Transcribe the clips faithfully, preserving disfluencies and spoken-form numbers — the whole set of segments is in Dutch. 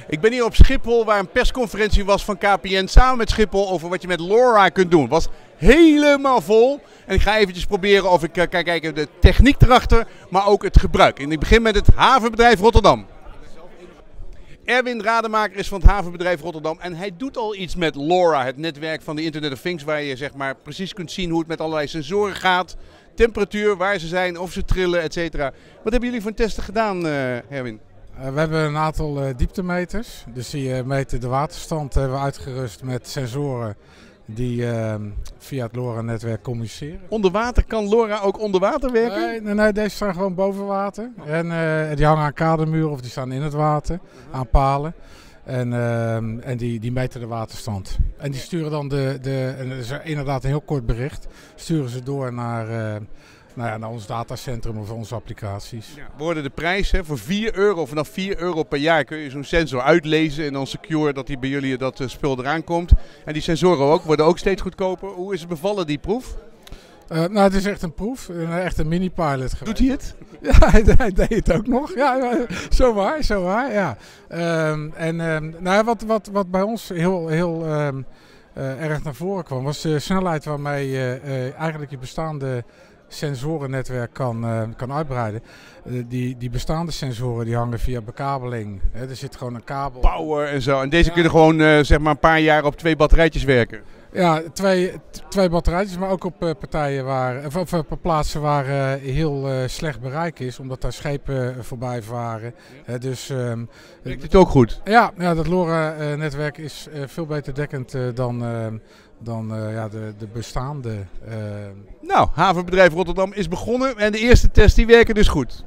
Ik ben hier op Schiphol waar een persconferentie was van K P N samen met Schiphol over wat je met LoRa kunt doen. Het was helemaal vol. En ik ga eventjes proberen of ik uh, kan kijken de techniek erachter, maar ook het gebruik. En ik begin met het havenbedrijf Rotterdam. Erwin Rademaker is van het havenbedrijf Rotterdam en hij doet al iets met LoRa, het netwerk van de Internet of Things, waar je zeg maar precies kunt zien hoe het met allerlei sensoren gaat, temperatuur, waar ze zijn, of ze trillen, et cetera. Wat hebben jullie voor testen gedaan, uh, Erwin? Uh, we hebben een aantal uh, dieptemeters, dus die uh, meten de waterstand, hebben we uitgerust met sensoren die uh, via het LoRa-netwerk communiceren. Onder water, kan LoRa ook onder water werken? Nee, nee, nee, deze staan gewoon boven water. En uh, die hangen aan kadermuren of die staan in het water, aan palen. En, uh, en die, die meten de waterstand. En die sturen dan de, de en dat is inderdaad een heel kort bericht, sturen ze door naar, uh, nou ja, naar ons datacentrum of onze applicaties. Ja, we hoorden de prijs, hè, voor vier euro, vanaf vier euro per jaar kun je zo'n sensor uitlezen en dan secure dat die bij jullie dat uh, spul eraan komt. En die sensoren ook, worden ook steeds goedkoper. Hoe is het bevallen, die proef? Uh, nou, het is echt een proef, een, echt een mini-pilot geweest. Doet hij het? Ja, hij, hij deed het ook nog. Ja, zo waar, zo waar, ja. Um, en um, nou, wat, wat, wat bij ons heel, heel um, uh, erg naar voren kwam, was de snelheid waarmee je uh, eigenlijk je bestaande sensorennetwerk kan, uh, kan uitbreiden. Uh, die, die bestaande sensoren die hangen via bekabeling. Hè, er zit gewoon een kabel. Power en zo. En deze ja. kunnen gewoon uh, zeg maar een paar jaar op twee batterijtjes werken. Ja, twee, twee batterijtjes, maar ook op uh, partijen waar, of, of op plaatsen waar uh, heel uh, slecht bereik is, omdat daar schepen uh, voorbij varen. Ja. Uh, dus, um, Werkt het ook goed? Ja, ja dat LoRa-netwerk uh, is uh, veel beter dekkend uh, dan, uh, dan uh, ja, de, de bestaande. Uh... Nou, havenbedrijf Rotterdam is begonnen en de eerste tests die werken dus goed.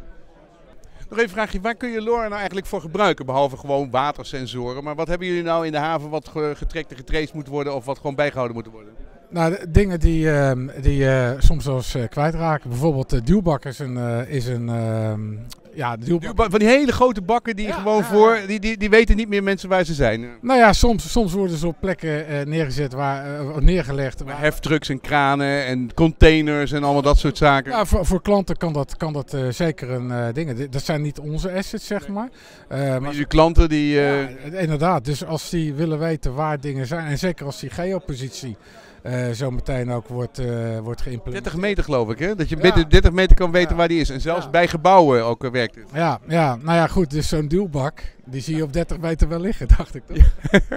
Nog even een vraagje, waar kun je LoRa nou eigenlijk voor gebruiken? Behalve gewoon watersensoren. Maar wat hebben jullie nou in de haven wat getrekt en getraced moet worden of wat gewoon bijgehouden moet worden? Nou, de dingen die, uh, die uh, soms wel eens uh, kwijtraken. Bijvoorbeeld de duwbak is een... Uh, is een uh, ja, de duwbak. Duwbak, van die hele grote bakken die ja, gewoon ja, voor... Die, die, die weten niet meer mensen waar ze zijn. Nou ja, soms, soms worden ze op plekken uh, neergezet waar, uh, neergelegd. Waar... Heftrucks en kranen en containers en allemaal dat soort zaken. Ja, voor, voor klanten kan dat, kan dat uh, zeker een uh, ding. Dat zijn niet onze assets, zeg maar. Uh, maar maar jullie klanten die... Uh... Ja, inderdaad. Dus als die willen weten waar dingen zijn, en zeker als die geopositie uh, zo meteen ook wordt, uh, wordt geïmplementeerd. dertig meter geloof ik, hè? Dat je binnen ja. dertig meter kan weten ja. waar die is. En zelfs ja. bij gebouwen ook uh, werkt het. Ja, ja, nou ja, goed. Dus zo'n duwbak, die zie je op dertig meter wel liggen, dacht ik toch? Ja.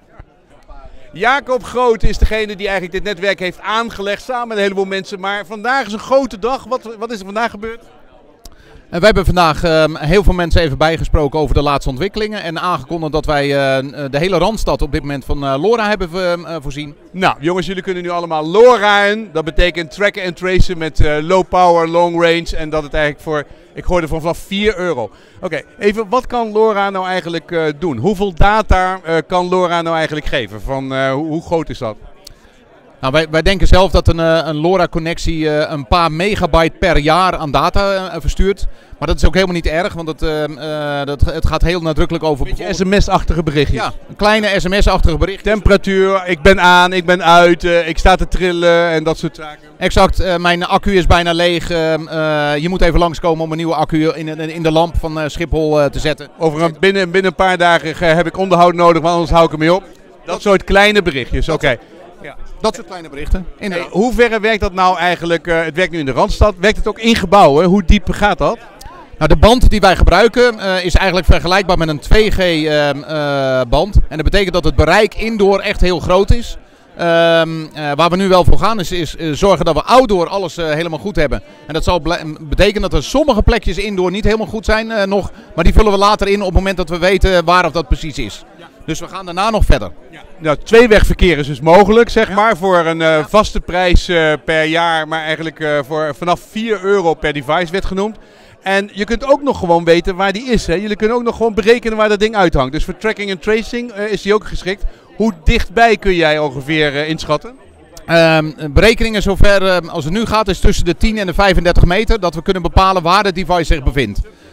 Jacob Groot is degene die eigenlijk dit netwerk heeft aangelegd samen met een heleboel mensen. Maar vandaag is een grote dag. Wat, wat is er vandaag gebeurd? En we hebben vandaag uh, heel veel mensen even bijgesproken over de laatste ontwikkelingen. En aangekondigd dat wij uh, de hele Randstad op dit moment van uh, LoRa hebben uh, voorzien. Nou jongens, jullie kunnen nu allemaal LoRa'en. Dat betekent tracken en tracen met uh, low power, long range. En dat het eigenlijk voor, ik hoorde van vanaf vier euro. Oké, okay, even wat kan LoRa nou eigenlijk uh, doen? Hoeveel data uh, kan LoRa nou eigenlijk geven? Van, uh, hoe, hoe groot is dat? Nou, wij, wij denken zelf dat een, een LoRa-connectie uh, een paar megabyte per jaar aan data uh, verstuurt. Maar dat is ook helemaal niet erg, want het, uh, uh, dat, het gaat heel nadrukkelijk over... Een beetje sms-achtige berichtjes. Ja, een kleine sms-achtige bericht. Temperatuur, ik ben aan, ik ben uit, uh, ik sta te trillen en dat soort zaken. Exact, uh, mijn accu is bijna leeg. Uh, uh, je moet even langskomen om een nieuwe accu in, in, in de lamp van uh, Schiphol uh, te zetten. Over een, binnen, binnen een paar dagen heb ik onderhoud nodig, want anders hou ik ermee op. Dat, dat soort kleine berichtjes, oké. Okay. Ja. Dat soort kleine berichten. In hey, hoe ver werkt dat nou eigenlijk? Uh, het werkt nu in de Randstad. Werkt het ook in gebouwen? Hoe diep gaat dat? Nou, de band die wij gebruiken uh, is eigenlijk vergelijkbaar met een twee G uh, uh, band. En dat betekent dat het bereik indoor echt heel groot is. Uh, uh, waar we nu wel voor gaan is, is uh, zorgen dat we outdoor alles uh, helemaal goed hebben. En dat zal betekenen dat er sommige plekjes indoor niet helemaal goed zijn uh, nog. Maar die vullen we later in op het moment dat we weten waar of dat precies is. Ja. Dus we gaan daarna nog verder. Ja. Nou, tweewegverkeer is dus mogelijk, zeg ja. maar, voor een uh, vaste prijs uh, per jaar. Maar eigenlijk uh, voor vanaf vier euro per device werd genoemd. En je kunt ook nog gewoon weten waar die is. Hè? Jullie kunnen ook nog gewoon berekenen waar dat ding uithangt. Dus voor tracking en tracing uh, is die ook geschikt. Hoe dichtbij kun jij ongeveer uh, inschatten? Uh, berekeningen zover uh, als het nu gaat is tussen de tien en de vijfendertig meter. Dat we kunnen bepalen waar de device zich bevindt.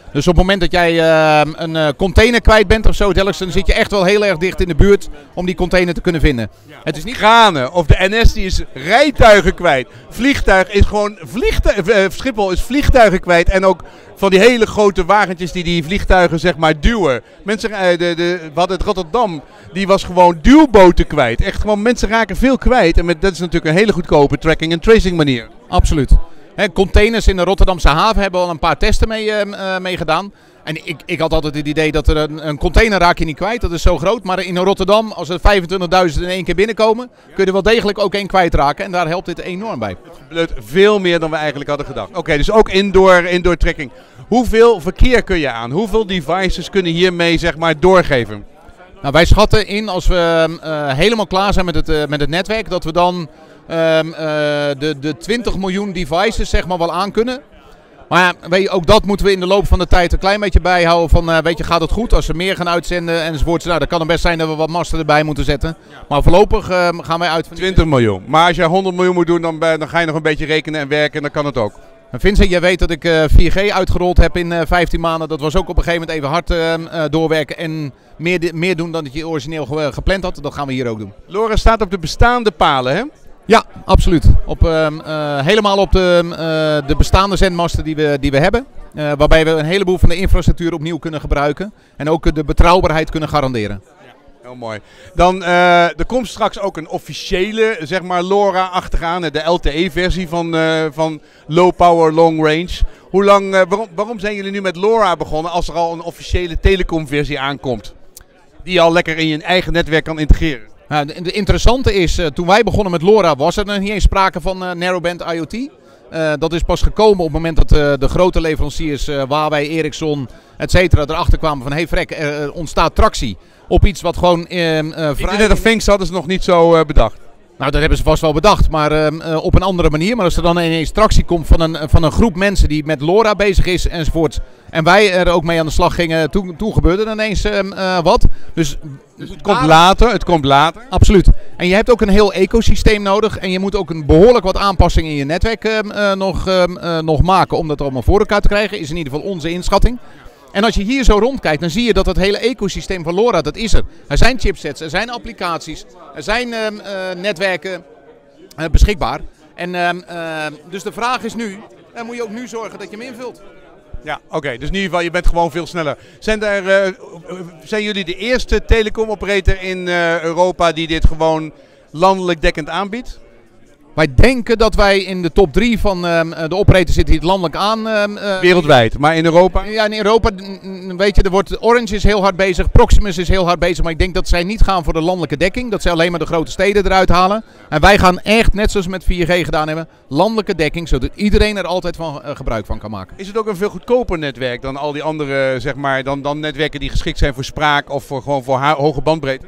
Dus op het moment dat jij uh, een uh, container kwijt bent of zo, dergelijks, dan zit je echt wel heel erg dicht in de buurt om die container te kunnen vinden. Ja, het is niet kranen of de N S die is rijtuigen kwijt. Vliegtuig is gewoon vliegtuig, uh, Schiphol is vliegtuigen kwijt en ook van die hele grote wagentjes die die vliegtuigen zeg maar duwen. Mensen, uh, de, de, we hadden het Rotterdam, die was gewoon duwboten kwijt. Echt gewoon mensen raken veel kwijt en met, dat is natuurlijk een hele goedkope tracking en tracing manier. Absoluut. He, containers in de Rotterdamse haven hebben al een paar testen mee, uh, mee gedaan. En ik, ik had altijd het idee dat er een, een container raak je niet kwijt, dat is zo groot. Maar in Rotterdam, als er vijfentwintigduizend in één keer binnenkomen, kun je er wel degelijk ook één kwijtraken. En daar helpt dit enorm bij. Het gebeurt veel meer dan we eigenlijk hadden gedacht. Oké, okay, dus ook indoor, indoor tracking. Hoeveel verkeer kun je aan? Hoeveel devices kunnen hiermee zeg maar doorgeven? Nou, wij schatten in, als we uh, helemaal klaar zijn met het, uh, met het netwerk, dat we dan Um, uh, de, de twintig miljoen devices zeg maar wel aan kunnen. Maar ja, weet je, ook dat moeten we in de loop van de tijd een klein beetje bijhouden. Van, uh, weet je, gaat het goed als ze meer gaan uitzenden enzovoort. Nou, dan kan het best zijn dat we wat masten erbij moeten zetten. Maar voorlopig uh, gaan wij uit van twintig miljoen. Maar als jij honderd miljoen moet doen, dan, dan ga je nog een beetje rekenen en werken en dan kan het ook. En Vincent, jij weet dat ik uh, vier G uitgerold heb in uh, vijftien maanden. Dat was ook op een gegeven moment even hard uh, uh, doorwerken en meer, meer doen dan dat je origineel ge gepland had. Dat gaan we hier ook doen. LoRa staat op de bestaande palen, hè? Ja, absoluut. Op, uh, uh, helemaal op de, uh, de bestaande zendmasten die we, die we hebben. Uh, waarbij we een heleboel van de infrastructuur opnieuw kunnen gebruiken. En ook uh, de betrouwbaarheid kunnen garanderen. Ja, heel mooi. Dan, uh, er komt straks ook een officiële, zeg maar, LoRa achteraan. De L T E-versie van, uh, van Low Power Long Range. Hoe lang, uh, waarom, waarom zijn jullie nu met LoRa begonnen als er al een officiële telecomversie aankomt? Die je al lekker in je eigen netwerk kan integreren. Nou, de, de interessante is, uh, toen wij begonnen met LoRa was er nog niet eens sprake van uh, Narrowband IoT. Uh, dat is pas gekomen op het moment dat uh, de grote leveranciers, uh, Huawei, Ericsson, et cetera, erachter kwamen van hey frek, er ontstaat tractie op iets wat gewoon uh, uh, vrij... Internet of Things hadden ze nog niet zo uh, bedacht. Nou, dat hebben ze vast wel bedacht, maar uh, uh, op een andere manier. Maar als er dan ineens tractie komt van een, van een groep mensen die met LoRa bezig is enzovoort. En wij er ook mee aan de slag gingen, toen, toen gebeurde er ineens uh, uh, wat. Dus, dus het komt later, het komt later. Absoluut. En je hebt ook een heel ecosysteem nodig. En je moet ook een behoorlijk wat aanpassingen in je netwerk uh, uh, nog, uh, uh, nog maken om dat allemaal voor elkaar te krijgen. Is in ieder geval onze inschatting. En als je hier zo rondkijkt, dan zie je dat het hele ecosysteem van LoRa, dat is er. Er zijn chipsets, er zijn applicaties, er zijn uh, uh, netwerken uh, beschikbaar. En uh, uh, dus de vraag is nu, dan moet je ook nu zorgen dat je hem invult. Ja, oké. Okay. Dus in ieder geval, je bent gewoon veel sneller. Zijn, er, uh, zijn jullie de eerste telecom-operator in uh, Europa die dit gewoon landelijk dekkend aanbiedt? Wij denken dat wij in de top drie van uh, de operators zitten die het landelijk aan. Uh, Wereldwijd, maar in Europa? Ja, in Europa, weet je, er wordt, Orange is heel hard bezig, Proximus is heel hard bezig. Maar ik denk dat zij niet gaan voor de landelijke dekking. Dat zij alleen maar de grote steden eruit halen. En wij gaan echt, net zoals we met vier G gedaan hebben, landelijke dekking. Zodat iedereen er altijd van, uh, gebruik van kan maken. Is het ook een veel goedkoper netwerk dan al die andere, zeg maar, dan, dan netwerken die geschikt zijn voor spraak of voor, gewoon voor hoge bandbreedte?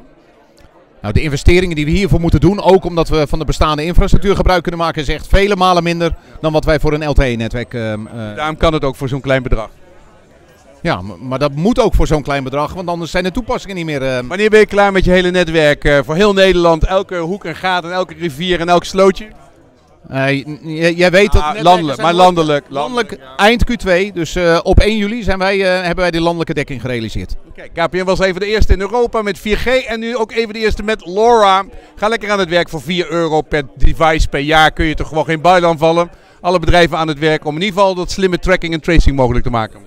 Nou, de investeringen die we hiervoor moeten doen, ook omdat we van de bestaande infrastructuur gebruik kunnen maken, is echt vele malen minder dan wat wij voor een L T E-netwerk... Uh, uh, Daarom kan het ook voor zo'n klein bedrag. Ja, maar dat moet ook voor zo'n klein bedrag, want anders zijn de toepassingen niet meer... Uh... Wanneer ben je klaar met je hele netwerk? Uh, voor heel Nederland, elke hoek en gaat en elke rivier en elk slootje? Uh, jij weet dat... Ah, landelijk, maar landelijk. Landelijk, ja. Eind Q twee, dus uh, op één juli zijn wij, uh, hebben wij die landelijke dekking gerealiseerd. Kijk, K P N was even de eerste in Europa met vier G en nu ook even de eerste met LoRa. Ga lekker aan het werk voor vier euro per device per jaar. Kun je toch gewoon geen buil aanvallen. Alle bedrijven aan het werk om in ieder geval dat slimme tracking en tracing mogelijk te maken.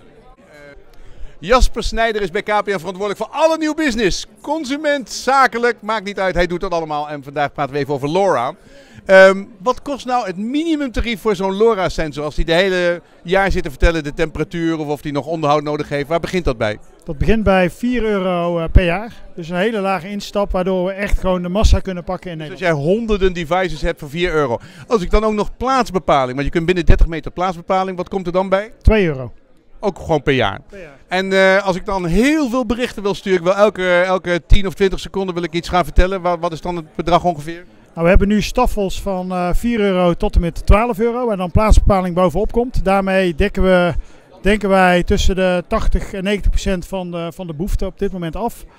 Jasper Snijder is bij K P N verantwoordelijk voor alle nieuw business. Consument, zakelijk, maakt niet uit. Hij doet dat allemaal en vandaag praten we even over LoRa. Um, wat kost nou het minimumtarief voor zo'n LoRa-sensor? Als die de hele jaar zit te vertellen de temperatuur of of die nog onderhoud nodig heeft. Waar begint dat bij? Dat begint bij vier euro per jaar. Dus een hele lage instap waardoor we echt gewoon de massa kunnen pakken in Nederland. Dus als jij honderden devices hebt voor vier euro. Als ik dan ook nog plaatsbepaling, want je kunt binnen dertig meter plaatsbepaling. Wat komt er dan bij? twee euro. Ook gewoon per jaar. Per jaar. En uh, als ik dan heel veel berichten wil sturen, ik wil elke, elke tien of twintig seconden wil ik iets gaan vertellen. Wat, wat is dan het bedrag ongeveer? Nou, we hebben nu staffels van uh, vier euro tot en met twaalf euro. En dan plaatsbepaling bovenop komt. Daarmee dekken we, denken wij, tussen de tachtig en negentig procent van de, van de behoefte op dit moment af.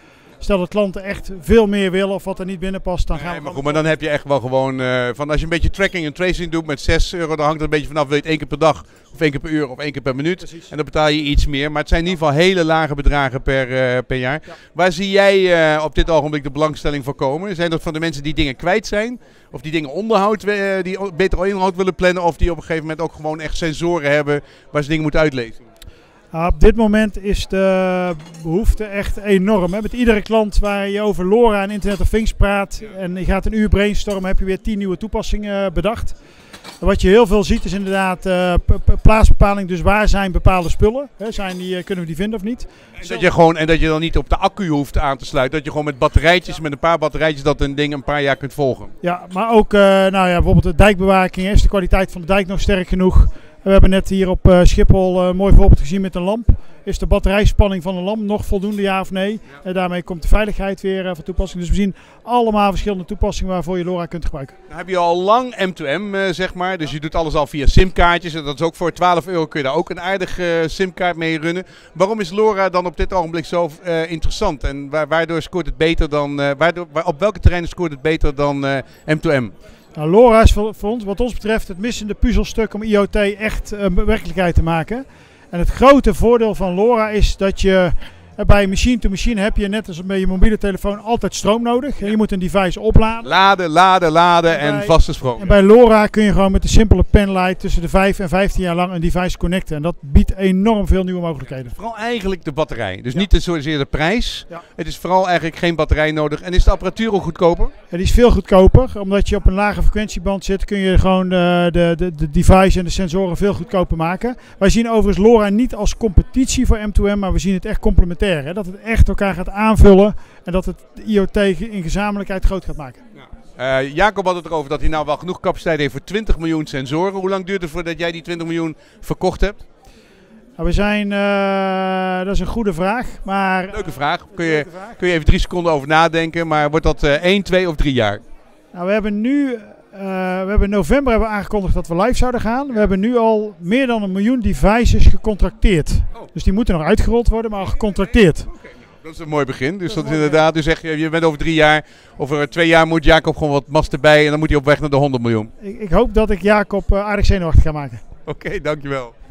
Stel dat klanten echt veel meer willen of wat er niet binnen past, dan gaan Nee, we... maar goed, maar dan heb je echt wel gewoon, uh, van als je een beetje tracking en tracing doet met zes euro, dan hangt het een beetje vanaf, wil je het één keer per dag, of één keer per uur, of één keer per minuut. Precies. En dan betaal je iets meer, maar het zijn in ieder geval hele lage bedragen per, uh, per jaar. Ja. Waar zie jij uh, op dit ogenblik de belangstelling voor komen? Zijn dat van de mensen die dingen kwijt zijn, of die dingen onderhoud, uh, die beter inhoud willen plannen, of die op een gegeven moment ook gewoon echt sensoren hebben waar ze dingen moeten uitlezen? Uh, op dit moment is de behoefte echt enorm. Hè? Met iedere klant waar je over LoRa en Internet of Things praat en je gaat een uur brainstormen, heb je weer tien nieuwe toepassingen bedacht. En wat je heel veel ziet is inderdaad uh, plaatsbepaling, dus waar zijn bepaalde spullen? Hè? Zijn die, uh, kunnen we die vinden of niet? En dat, je gewoon, en dat je dan niet op de accu hoeft aan te sluiten, dat je gewoon met batterijtjes, met een paar batterijtjes, dat een ding een paar jaar kunt volgen. Ja, maar ook uh, nou ja, bijvoorbeeld de dijkbewaking, is de kwaliteit van de dijk nog sterk genoeg? We hebben net hier op uh, Schiphol een uh, mooi voorbeeld gezien met een lamp. Is de batterijspanning van een lamp nog voldoende, ja of nee? Ja. En daarmee komt de veiligheid weer uh, van toepassing. Dus we zien allemaal verschillende toepassingen waarvoor je LoRa kunt gebruiken. Dan heb je al lang M twee M, uh, zeg maar. Dus je doet alles al via simkaartjes. En dat is ook voor twaalf euro kun je daar ook een aardige uh, simkaart mee runnen. Waarom is LoRa dan op dit ogenblik zo uh, interessant? En wa waardoor scoort het beter dan, uh, waardoor, waar, op welke terreinen scoort het beter dan uh, M twee M? Nou, LoRa is voor, voor ons, wat ons betreft, het missende puzzelstuk om I O T echt uh, werkelijkheid te maken. En het grote voordeel van LoRa is dat je uh, bij machine-to-machine heb je net als met je mobiele telefoon altijd stroom nodig. En je moet een device opladen. Laden, laden, laden en, en bij, vaste stroom. En bij LoRa kun je gewoon met een simpele penlight tussen de vijf en vijftien jaar lang een device connecten. En dat biedt enorm veel nieuwe mogelijkheden. Vooral eigenlijk de batterij. Dus ja. niet zozeer de prijs. Ja. Het is vooral eigenlijk geen batterij nodig. En is de apparatuur ook goedkoper? Ja, die is veel goedkoper. Omdat je op een lage frequentieband zit, kun je gewoon de, de, de, de device en de sensoren veel goedkoper maken. Wij zien overigens LoRa niet als competitie voor M twee M, maar we zien het echt complementair. Hè? Dat het echt elkaar gaat aanvullen en dat het de I O T in gezamenlijkheid groot gaat maken. Ja. Uh, Jacob had het erover dat hij nou wel genoeg capaciteit heeft voor twintig miljoen sensoren. Hoe lang duurt het voordat jij die twintig miljoen verkocht hebt? Nou, we zijn, uh, dat is een goede vraag. Maar, leuke vraag. Kun je, vraag. kun je even drie seconden over nadenken, maar wordt dat uh, één, twee of drie jaar? Nou, we hebben nu, uh, we hebben in november hebben we aangekondigd dat we live zouden gaan. We hebben nu al meer dan een miljoen devices gecontracteerd. Oh. Dus die moeten nog uitgerold worden, maar al gecontracteerd. Okay. Dat is een mooi begin. Dus dat, dat is inderdaad, dus zeg je, je bent over drie jaar, over twee jaar moet Jacob gewoon wat mast erbij en dan moet hij op weg naar de honderd miljoen. Ik, ik hoop dat ik Jacob uh, aardig zenuwachtig ga maken. Oké, okay, dankjewel.